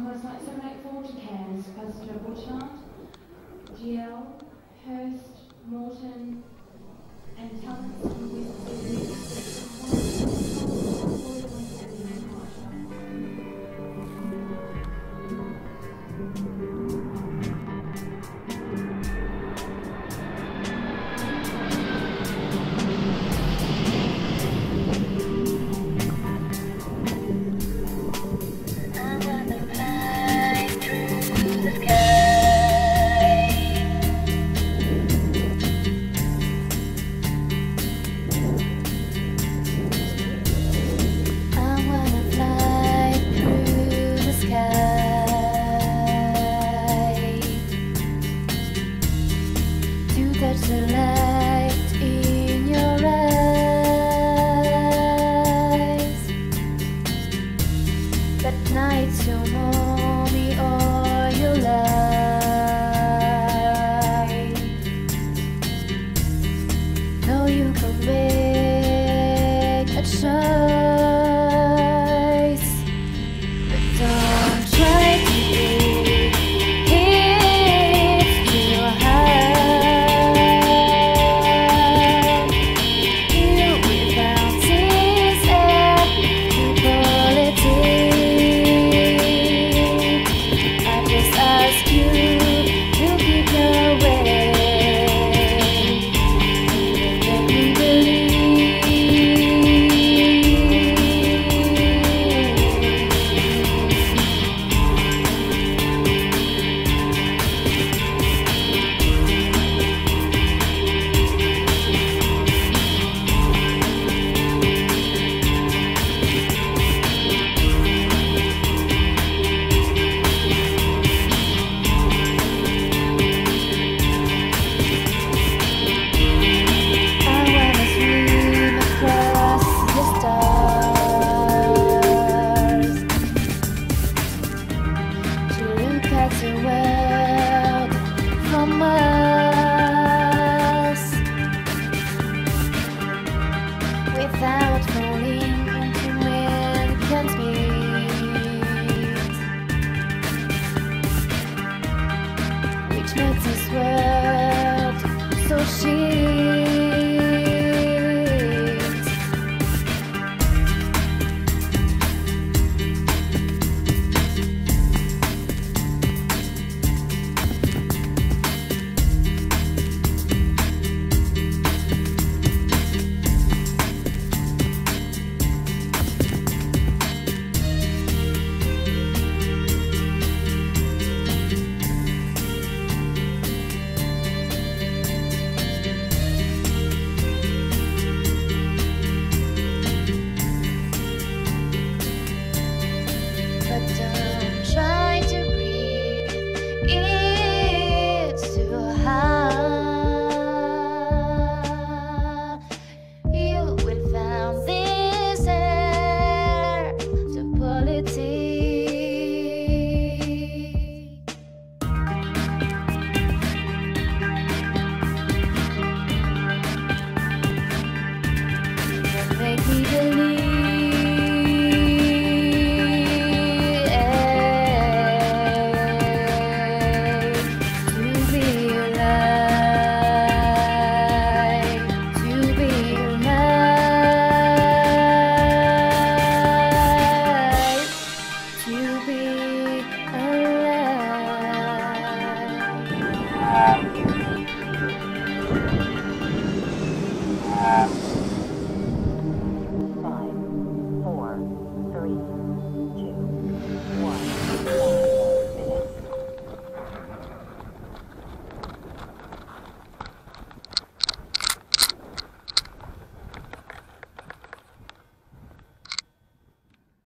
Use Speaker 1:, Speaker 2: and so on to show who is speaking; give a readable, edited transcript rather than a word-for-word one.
Speaker 1: Parasite 784 to Cairns, passenger Butchart, GL, Hurst, Morton, and Talents on West Sydney.
Speaker 2: Touch the light in your eyes, but nights you know me all your life. Know you can make a choice, but don't try to the world from us without falling into man's meat, which makes this world so shit. Make me believe.